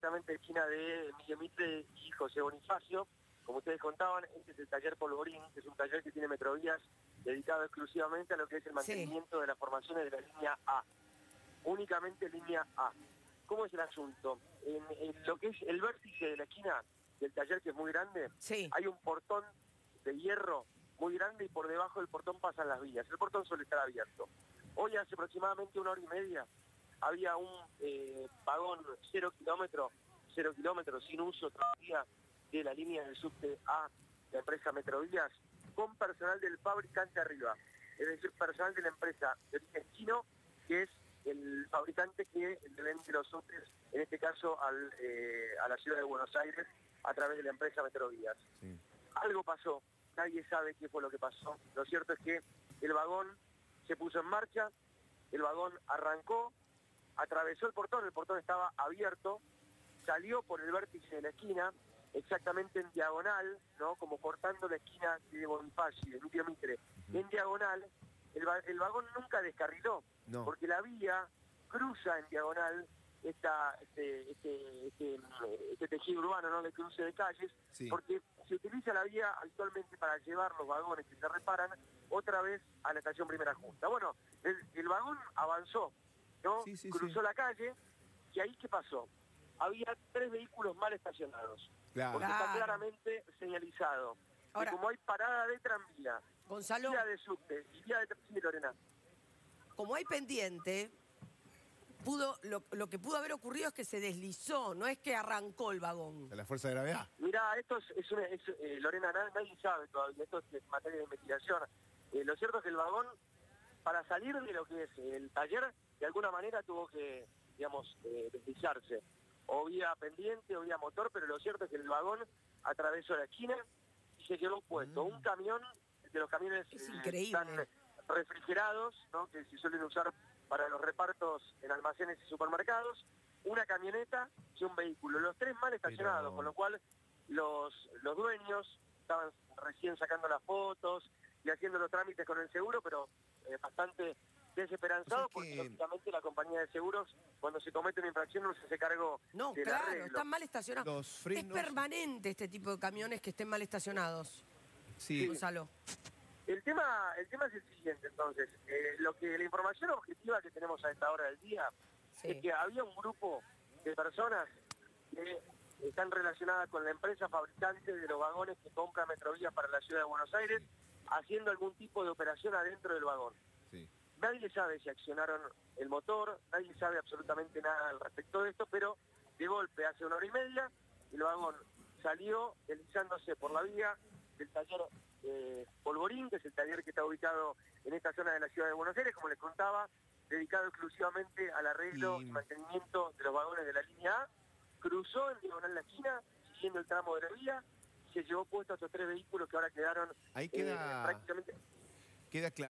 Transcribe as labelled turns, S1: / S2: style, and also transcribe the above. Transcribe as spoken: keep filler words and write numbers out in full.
S1: exactamente esquina de Miguel Mitre y José Bonifacio. Como ustedes contaban, este es el taller Polvorín, que es un taller que tiene Metrovías dedicado exclusivamente a lo que es el mantenimiento sí. de las formaciones de la línea A. Únicamente línea A. ¿Cómo es el asunto? En, en lo que es el vértice de la esquina del taller, que es muy grande,
S2: sí.
S1: hay un portón de hierro muy grande y por debajo del portón pasan las vías. El portón suele estar abierto. Hoy hace aproximadamente una hora y media había un eh, vagón cero kilómetros, cero kilómetros sin uso todavía de la línea del subte A de la empresa Metrovías, con personal del fabricante arriba, es decir, personal de la empresa de origen chino, que es el fabricante que le vende los subtes, en este caso al, eh, a la ciudad de Buenos Aires, a través de la empresa Metrovías. Sí. Algo pasó, nadie sabe qué fue lo que pasó. Lo cierto es que el vagón se puso en marcha, el vagón arrancó, atravesó el portón, el portón estaba abierto, salió por el vértice de la esquina, exactamente en diagonal, ¿no? Como cortando la esquina de Bonifacio, de Miguel Mitre. Uh-huh. En diagonal, el, el vagón nunca descarriló, no. porque la vía cruza en diagonal esta, este, este, este, este tejido urbano, ¿no? De cruce de calles, sí. porque se utiliza la vía habitualmente para llevar los vagones que se reparan otra vez a la estación Primera Junta. Bueno, el, el vagón avanzó, ¿no? Sí, sí, cruzó sí. la calle, y ahí ¿qué pasó? Había tres vehículos mal estacionados, claro. porque está claramente señalizado. Ahora, que como hay parada de tranvía,
S2: Gonzalo,
S1: vía de subte y vía de tranvía, Lorena.
S2: Como hay pendiente, pudo lo, lo que pudo haber ocurrido es que se deslizó, no es que arrancó el vagón.
S3: ¿De la fuerza de gravedad?
S1: Mirá, esto es, es, una, es eh, Lorena, nadie, nadie sabe todavía, esto es materia de investigación. Eh, lo cierto es que el vagón, para salir de lo que es el taller, de alguna manera tuvo que, digamos, eh, deslizarse. O vía pendiente o vía motor, pero lo cierto es que el vagón atravesó la esquina y se quedó puesto. Mm. Un camión, de los camiones
S2: es
S1: eh,
S2: increíble.
S1: Están refrigerados, ¿no? Que se suelen usar para los repartos en almacenes y supermercados, una camioneta y un vehículo. Los tres mal estacionados, pero... con lo cual los, los dueños estaban recién sacando las fotos y haciendo los trámites con el seguro, pero eh, bastante desesperanzados, o sea que... porque lógicamente la compañía de seguros, cuando se comete una infracción, no se hace cargo
S2: no,
S1: del
S2: claro,
S1: arreglo.
S2: Están mal estacionados.
S3: Los frenos...
S2: Es permanente este tipo de camiones que estén mal estacionados.
S3: Sí.
S2: Gonzalo.
S1: El tema, el tema es el siguiente, entonces. Eh, lo que la información objetiva que tenemos a esta hora del día sí. es que había un grupo de personas que están relacionadas con la empresa fabricante de los vagones que compra Metrovías para la ciudad de Buenos Aires, haciendo algún tipo de operación adentro del vagón.
S3: Sí.
S1: Nadie sabe si accionaron el motor, nadie sabe absolutamente nada al respecto de esto, pero de golpe, hace una hora y media, el vagón salió deslizándose por la vía del taller eh, Polvorín, que es el taller que está ubicado en esta zona de la ciudad de Buenos Aires, como les contaba, dedicado exclusivamente al arreglo y, y mantenimiento de los vagones de la línea A, cruzó en diagonal la esquina, siguiendo el tramo de la vía, y se llevó puesto a estos tres vehículos que ahora quedaron
S3: Ahí queda...
S1: eh, prácticamente...
S3: Queda claro.